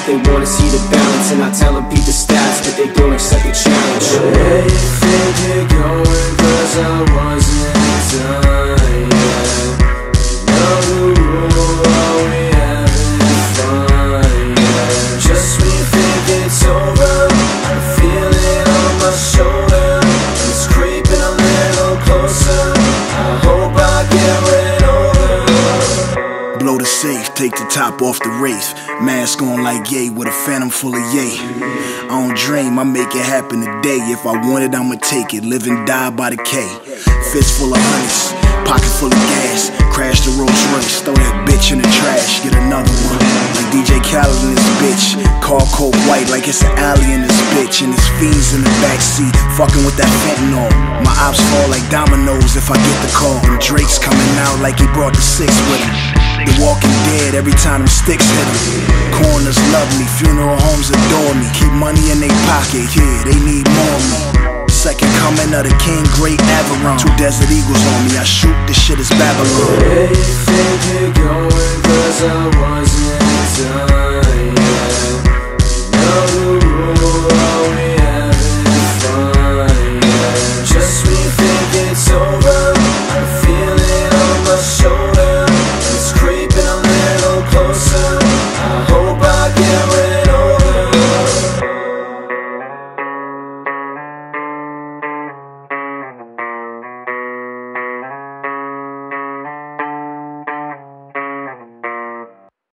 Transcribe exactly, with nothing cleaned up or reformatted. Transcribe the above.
but they wanna see the balance. And I tell them beat the stats, but they don't accept the challenge. Where you think you're going, cause I wasn't done yet. Know the rule, are we having fun yet? Just when you think it's over, I feel it on my shoulder. It's creeping a little closer, I hope I get rid over. Blow the safe, take the top off the wraith. Mask on like yay with a phantom full of yay. I don't dream, I make it happen today. If I want it, I'ma take it. Live and die by the K. Fist full of hundreds, pocket full of gas. Crash the Rolls Royce, throw that bitch in the trash. Get another one, like D J Khaled in this bitch. Car coat white like it's an alley in this bitch. And his fiends in the backseat, fucking with that fentanyl. My ops fall like dominoes if I get the call. And Drake's coming out like he brought the six with him. The Walking Dead every time them sticks hit them. Corners love me, funeral homes adore me. Keep money in their pocket, yeah, they need more of me. Second coming of the king, great Avalon. Two Desert Eagles on me, I shoot, this shit is Babylon. Where you think you're going, cause I wasn't